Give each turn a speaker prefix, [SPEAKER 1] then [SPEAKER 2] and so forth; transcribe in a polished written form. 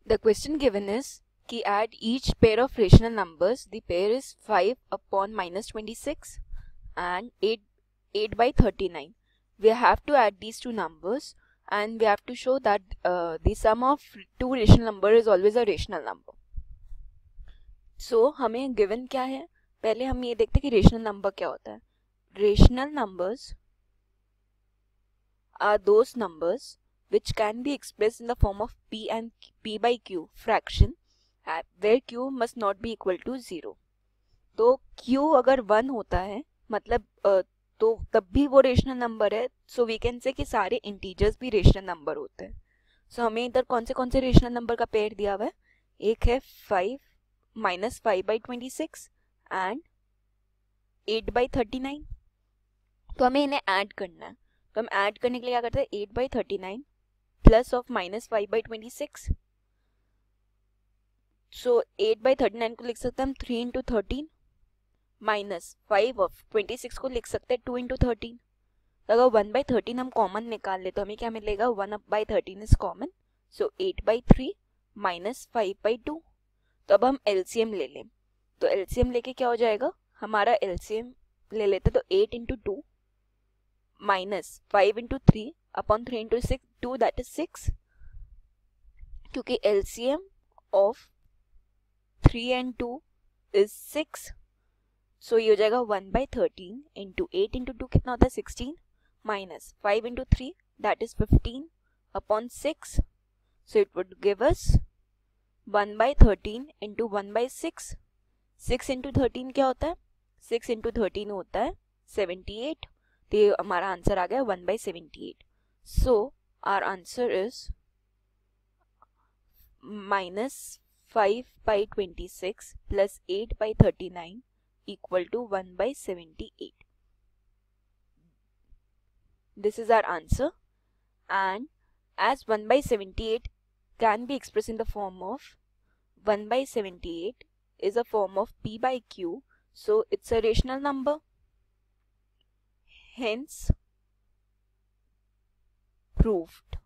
[SPEAKER 1] The question given is कि add each pair of rational numbers. The pair is 5 upon minus 26 and 8 by 39. We have to add these two numbers and we have to show that the sum of two rational number is always a rational number. So हमें given क्या है, पहले हम ये देखते हैं कि rational number क्या होता है. Rational numbers are those numbers which can be expressed in the form of p and p by q fraction where q must not be equal to 0. तो q अगर 1 होता है मतलब तो तब भी वो रेशनल नंबर है. सो वी कैन से कि सारे इंटीजर्स भी रेशनल नंबर होते हैं. सो हमें इधर कौन से रेशनल नंबर का पेयर दिया हुआ है. एक है 5 माइनस 5 बाई 26 एंड 8 बाई 39. तो हमें इन्हें ऐड करना है. तो हम ऐड करने के लिए क्या करते हैं, 8 by 39 plus of minus 5 by 26. So 8 by 39 को लिख सकते हैं हम 3 इंटू 13 माइनस 5 ऑफ 26 को लिख सकते हैं 2 इंटू 13. तो अगर 1 बाई 13 हम कॉमन निकाल ले तो हमें क्या मिलेगा, 1 by 13 is common. So 8 by 3 minus 5 by 2. तो अब हम एलसीएम ले लें. तो एलसीएम लेके क्या हो जाएगा, हमारा एलसीएम ले लेते तो 8 into 2 minus 5 into 3 upon 3 into 6 2 that is 6. क्योंकि LCM of 3 and 2 is 6. So ये हो जाएगा 1 बाई 13 इंटू 8 इंटू 2 कितना होता है 16 minus 5 into 3 that is 15 upon 6. So it would give us 1 by 13 into 1 by 6. 6 into 13 क्या होता है, 6 इंटू 13 होता है 78. तो ये हमारा आंसर आ गया 1 by 78. So our answer is minus 5 by 26 plus 8 by 39 equal to 1 by 78. This is our answer, and as 1 by 78 can be expressed in the form of 1 by 78 is a form of p by q, so it's a rational number. Hence proved.